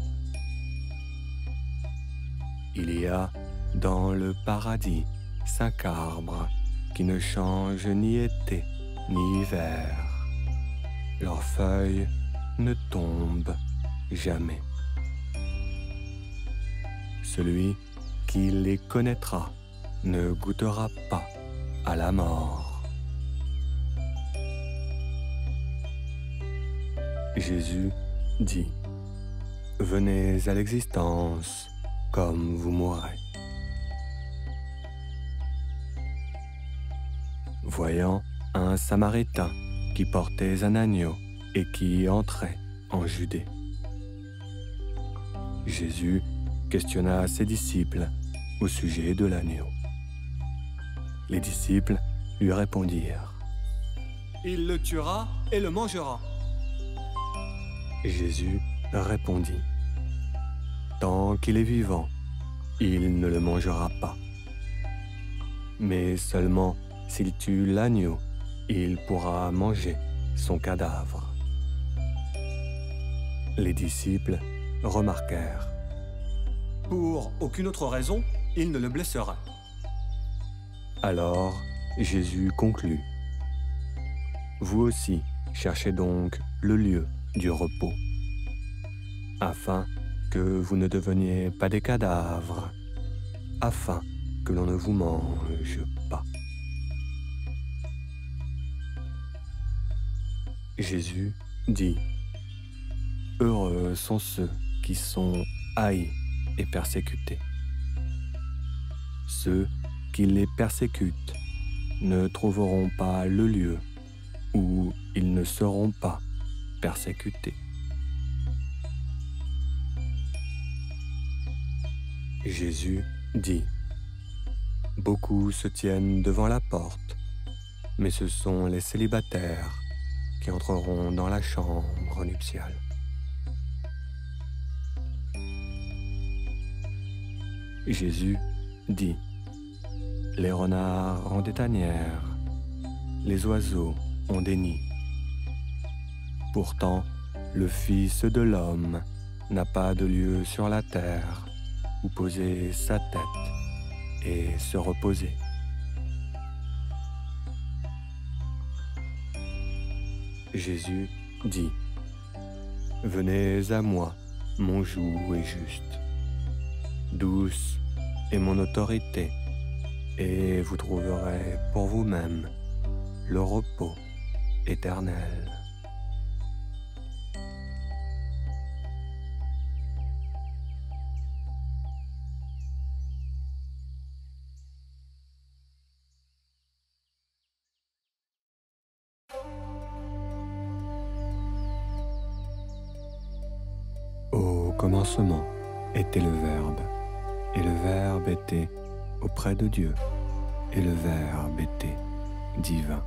Il y a dans le paradis cinq arbres qui ne changent ni été ni hiver. Leurs feuilles ne tombent jamais. Celui qui les connaîtra ne goûtera pas à la mort. Jésus dit, « Venez à l'existence comme vous mourrez. » Voyant un Samaritain qui portait un agneau et qui entrait en Judée, Jésus questionna ses disciples au sujet de l'agneau. Les disciples lui répondirent, « Il le tuera et le mangera. » Jésus répondit, « Tant qu'il est vivant, il ne le mangera pas. Mais seulement s'il tue l'agneau, il pourra manger son cadavre. » Les disciples remarquèrent, « Pour aucune autre raison, il ne le blessera. » Alors Jésus conclut, « Vous aussi cherchez donc le lieu du repos, afin que vous ne deveniez pas des cadavres, afin que l'on ne vous mange pas. » Jésus dit, « Heureux sont ceux qui sont haïs et persécutés. Ceux qui les persécutent ne trouveront pas le lieu où ils ne seront pas persécutés. » Jésus dit, « Beaucoup se tiennent devant la porte, mais ce sont les célibataires qui entreront dans la chambre nuptiale. » Jésus dit, « Les renards ont des tanières, les oiseaux ont des nids. Pourtant, le Fils de l'homme n'a pas de lieu sur la terre où poser sa tête et se reposer. » Jésus dit, « Venez à moi, mon joug est juste. Douce est mon autorité, et vous trouverez pour vous-même le repos éternel. » Au commencement était le Verbe, et le Verbe était auprès de Dieu, et le Verbe était divin.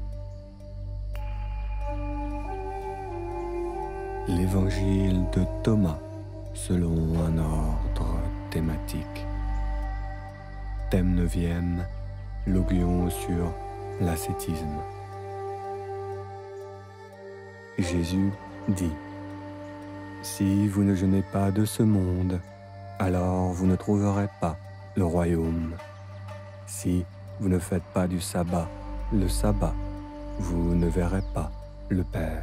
L'évangile de Thomas selon un ordre thématique. Thème neuvième, l'onction sur l'ascétisme. Jésus dit, « Si vous ne jeûnez pas de ce monde, alors vous ne trouverez pas le royaume. Si vous ne faites pas du sabbat le sabbat, vous ne verrez pas le Père. »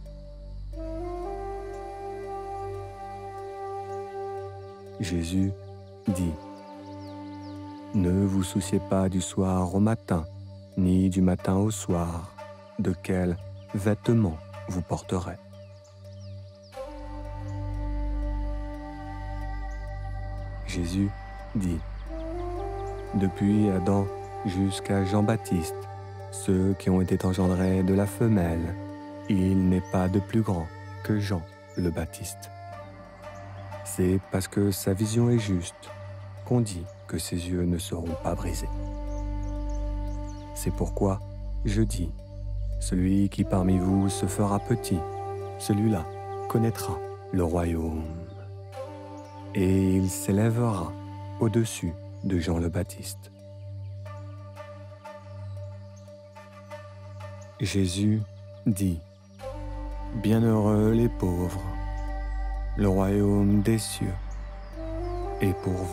Jésus dit, « Ne vous souciez pas du soir au matin, ni du matin au soir, de quels vêtements vous porterez. Jésus dit, « Depuis Adam jusqu'à Jean-Baptiste, ceux qui ont été engendrés de la femelle, il n'est pas de plus grand que Jean le Baptiste. C'est parce que sa vision est juste qu'on dit que ses yeux ne seront pas brisés. C'est pourquoi je dis, celui qui parmi vous se fera petit, celui-là connaîtra le royaume. Et il s'élèvera au-dessus de Jean le Baptiste. » Jésus dit, « Bienheureux les pauvres, le royaume des cieux est pour vous. »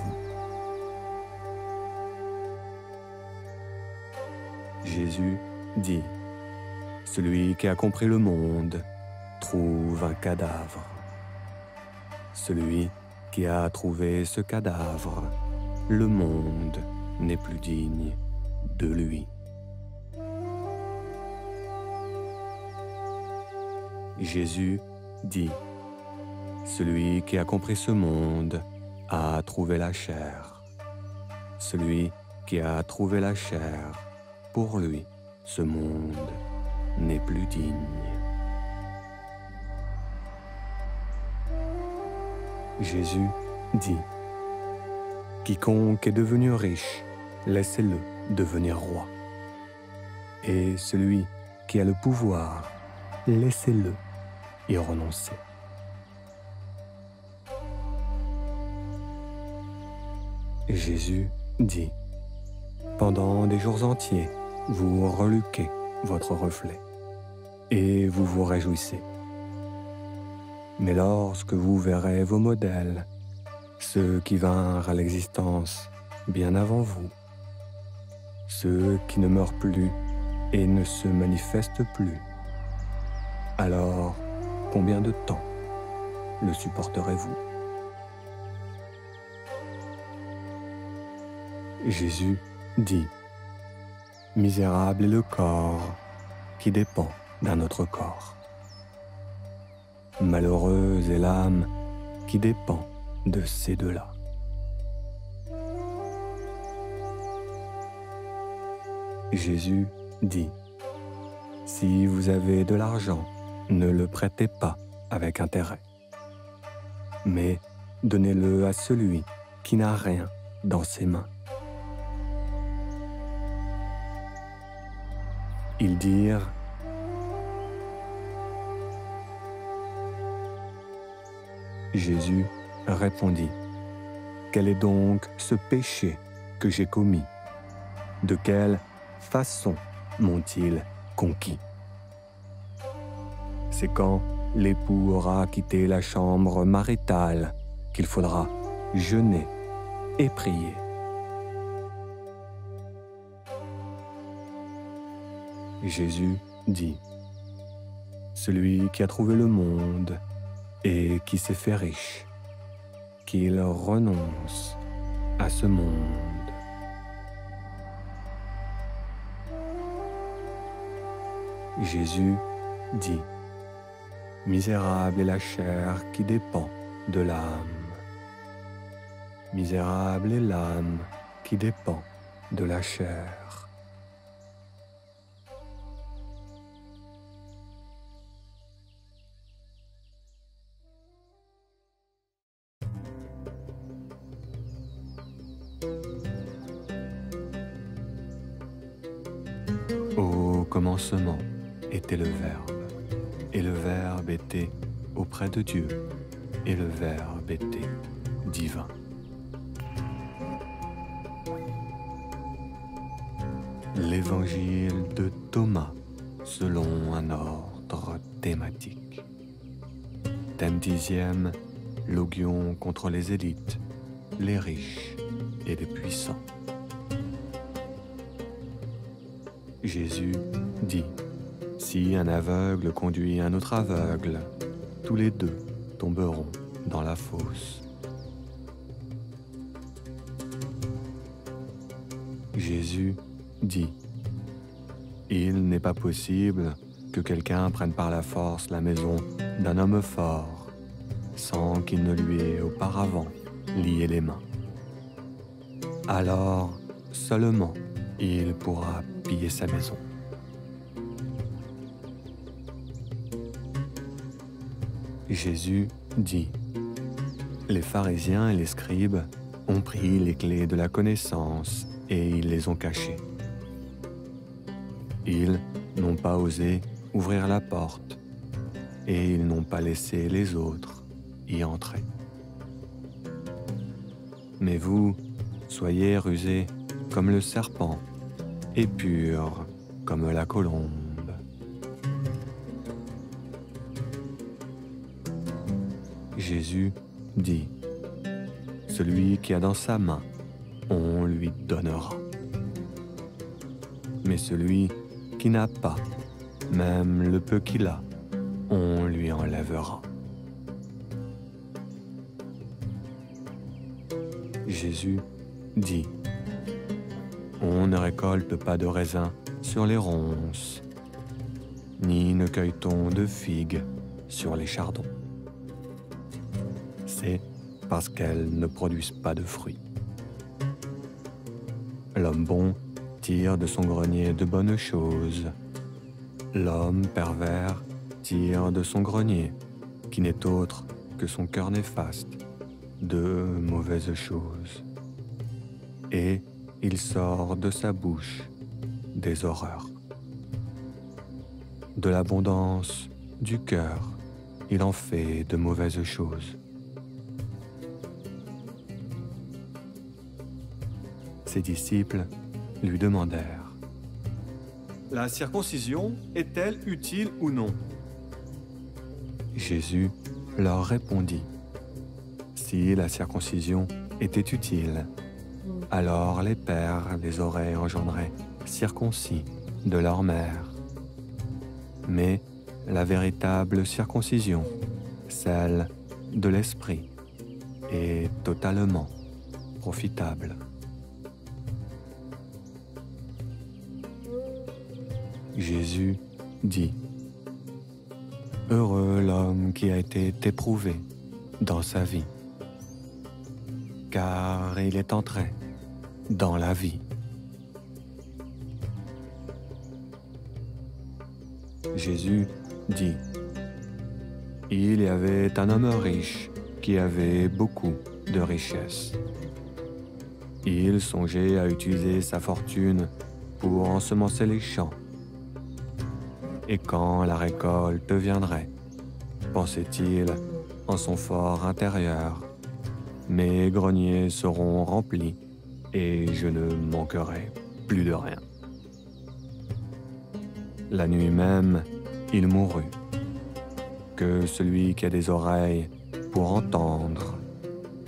Jésus dit, « Celui qui a compris le monde trouve un cadavre. Celui qui a trouvé ce cadavre, le monde n'est plus digne de lui. » Jésus dit, « Celui qui a compris ce monde a trouvé la chair. Celui qui a trouvé la chair, pour lui, ce monde n'est plus digne. » Jésus dit, « Quiconque est devenu riche, laissez-le devenir roi. Et celui qui a le pouvoir, laissez-le y renoncer. » Jésus dit, « Pendant des jours entiers, vous reluquez votre reflet, et vous vous réjouissez. Mais lorsque vous verrez vos modèles, ceux qui vinrent à l'existence bien avant vous, ceux qui ne meurent plus et ne se manifestent plus, alors combien de temps le supporterez-vous? » Jésus dit, « Misérable est le corps qui dépend d'un autre corps. Malheureuse est l'âme qui dépend de ces deux-là. » Jésus dit, « Si vous avez de l'argent, ne le prêtez pas avec intérêt, mais donnez-le à celui qui n'a rien dans ses mains. » Ils dirent, Jésus répondit, « Quel est donc ce péché que j'ai commis? De quelle façon m'ont-ils conquis? C'est quand l'époux aura quitté la chambre maritale qu'il faudra jeûner et prier. » Jésus dit, « Celui qui a trouvé le monde et qui s'est fait riche, qu'il renonce à ce monde. » Jésus dit, « Misérable est la chair qui dépend de l'âme. Misérable est l'âme qui dépend de la chair. » Au commencement était le Verbe, et le Verbe était auprès de Dieu, et le Verbe était divin. L'évangile de Thomas selon un ordre thématique. Thème dixième, l'ogion contre les élites, les riches et les puissants. Jésus dit, « Si un aveugle conduit un autre aveugle, tous les deux tomberont dans la fosse. » Jésus dit, « Il n'est pas possible que quelqu'un prenne par la force la maison d'un homme fort, sans qu'il ne lui ait auparavant lié les mains. Alors seulement il pourra piller sa maison. » Jésus dit, « Les pharisiens et les scribes ont pris les clés de la connaissance et ils les ont cachées. Ils n'ont pas osé ouvrir la porte et ils n'ont pas laissé les autres y entrer. Mais vous, soyez rusés comme le serpent et purs comme la colombe. » Jésus dit, « Celui qui a dans sa main, on lui donnera. Mais celui qui n'a pas, même le peu qu'il a, on lui enlèvera. » Jésus dit, « On ne récolte pas de raisin sur les ronces, ni ne cueille-t-on de figues sur les chardons. C'est parce qu'elles ne produisent pas de fruits. L'homme bon tire de son grenier de bonnes choses. L'homme pervers tire de son grenier, qui n'est autre que son cœur néfaste, de mauvaises choses. Et il sort de sa bouche des horreurs. De l'abondance du cœur, il en fait de mauvaises choses. » Ses disciples lui demandèrent, « La circoncision est-elle utile ou non ?» Jésus leur répondit, « Si la circoncision était utile, alors les pères les auraient engendrés circoncis de leur mère. Mais la véritable circoncision, celle de l'esprit, est totalement profitable. » Jésus dit, « Heureux l'homme qui a été éprouvé dans sa vie, car il est entré dans la vie. » Jésus dit, « Il y avait un homme riche qui avait beaucoup de richesses. Il songeait à utiliser sa fortune pour ensemencer les champs. Et quand la récolte viendrait, pensait-il en son fort intérieur, mes greniers seront remplis et je ne manquerai plus de rien. La nuit même, il mourut. Que celui qui a des oreilles pour entendre, entende. »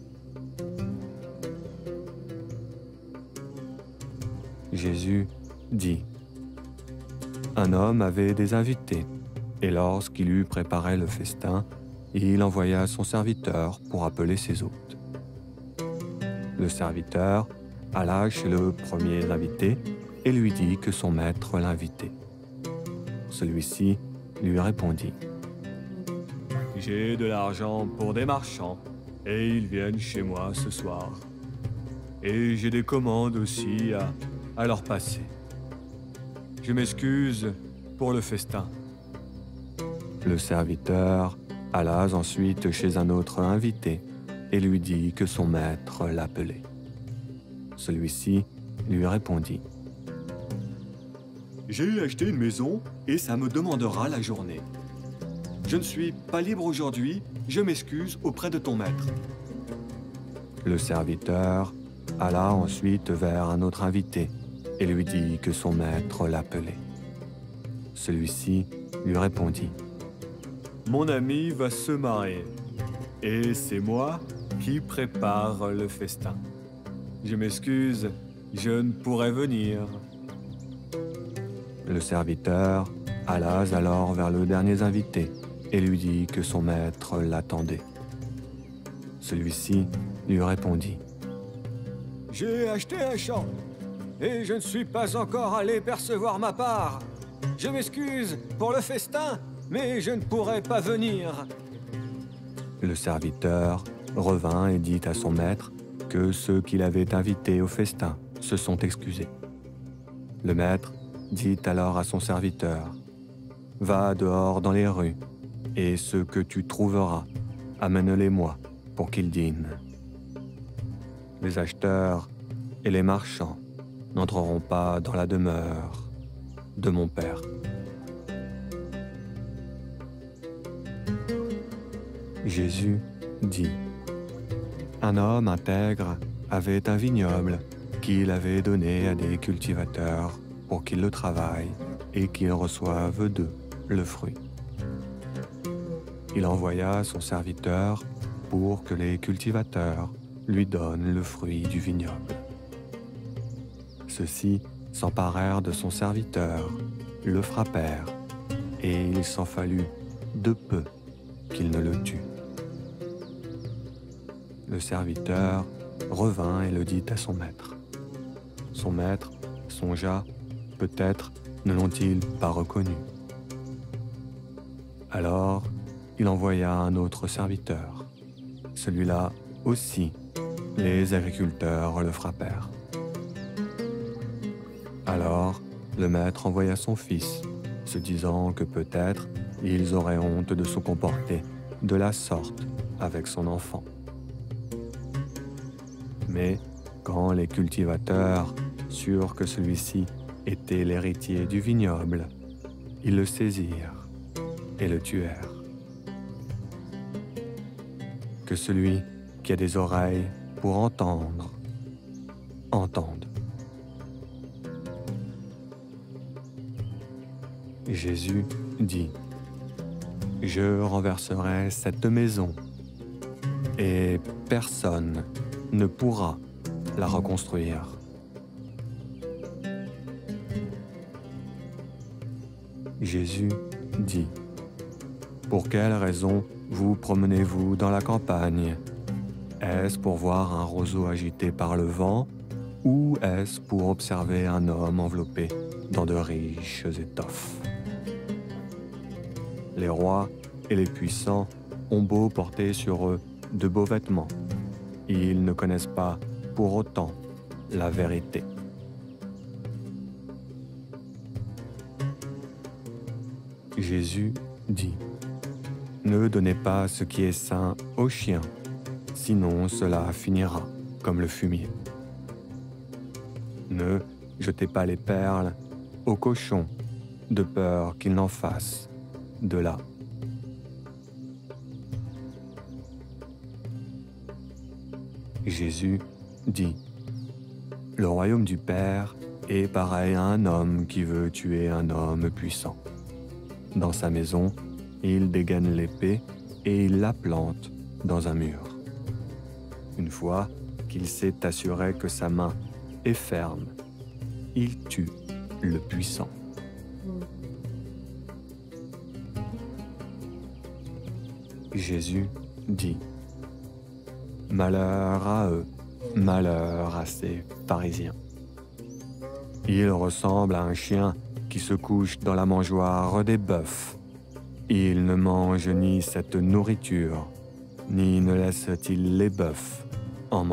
Jésus dit, « Un homme avait des invités, et lorsqu'il eut préparé le festin, il envoya son serviteur pour appeler ses hôtes. Le serviteur alla chez le premier invité et lui dit que son maître l'invitait. Celui-ci lui répondit, « J'ai de l'argent pour des marchands, et ils viennent chez moi ce soir. Et j'ai des commandes aussi à, à leur passer. Je m'excuse pour le festin. » Le serviteur alla ensuite chez un autre invité et lui dit que son maître l'appelait. Celui-ci lui répondit, « J'ai acheté une maison et ça me demandera la journée. Je ne suis pas libre aujourd'hui, je m'excuse auprès de ton maître. » Le serviteur alla ensuite vers un autre invité et lui dit que son maître l'appelait. Celui-ci lui répondit, « Mon ami va se marier, et c'est moi qui prépare le festin. Je m'excuse, je ne pourrai venir. » Le serviteur alla alors vers le dernier invité et lui dit que son maître l'attendait. Celui-ci lui répondit, « J'ai acheté un champ, et je ne suis pas encore allé percevoir ma part. Je m'excuse pour le festin, mais je ne pourrai pas venir. » Le serviteur revint et dit à son maître que ceux qu'il avait invités au festin se sont excusés. Le maître dit alors à son serviteur, « Va dehors dans les rues, et ceux que tu trouveras, amène-les-moi pour qu'ils dînent. » Les acheteurs et les marchands n'entreront pas dans la demeure de mon Père. Jésus dit, « Un homme intègre avait un vignoble qu'il avait donné à des cultivateurs pour qu'ils le travaillent et qu'ils reçoivent d'eux le fruit. il envoya son serviteur pour que les cultivateurs lui donnent le fruit du vignoble. Ceux-ci s'emparèrent de son serviteur, le frappèrent, et il s'en fallut de peu qu'il ne le tue. Le serviteur revint et le dit à son maître. Son maître songea, peut-être ne l'ont-ils pas reconnu. Alors, il envoya un autre serviteur. Celui-là aussi, les agriculteurs le frappèrent. Alors, le maître envoya son fils, se disant que peut-être ils auraient honte de se comporter de la sorte avec son enfant. Mais quand les cultivateurs surent que celui-ci était l'héritier du vignoble, ils le saisirent et le tuèrent. Que celui qui a des oreilles pour entendre, entende. Jésus dit, « Je renverserai cette maison, et personne ne pourra la reconstruire. » Jésus dit, « Pour quelle raison vous promenez-vous dans la campagne? Est-ce pour voir un roseau agité par le vent, ou est-ce pour observer un homme enveloppé dans de riches étoffes? Les rois et les puissants ont beau porter sur eux de beaux vêtements, ils ne connaissent pas pour autant la vérité. » Jésus dit, « Ne donnez pas ce qui est sain aux chiens, sinon cela finira comme le fumier. Ne jetez pas les perles aux cochons, de peur qu'ils n'en fassent de là. » Jésus dit, « Le royaume du Père est pareil à un homme qui veut tuer un homme puissant. Dans sa maison, il dégaine l'épée et il la plante dans un mur. Une fois qu'il s'est assuré que sa main est ferme, il tue le puissant. » Jésus dit, « Malheur à eux, malheur à ces pharisiens. Ils ressemblent à un chien qui se couche dans la mangeoire des bœufs. Ils ne mangent ni cette nourriture, ni ne laissent-ils les bœufs en manger. »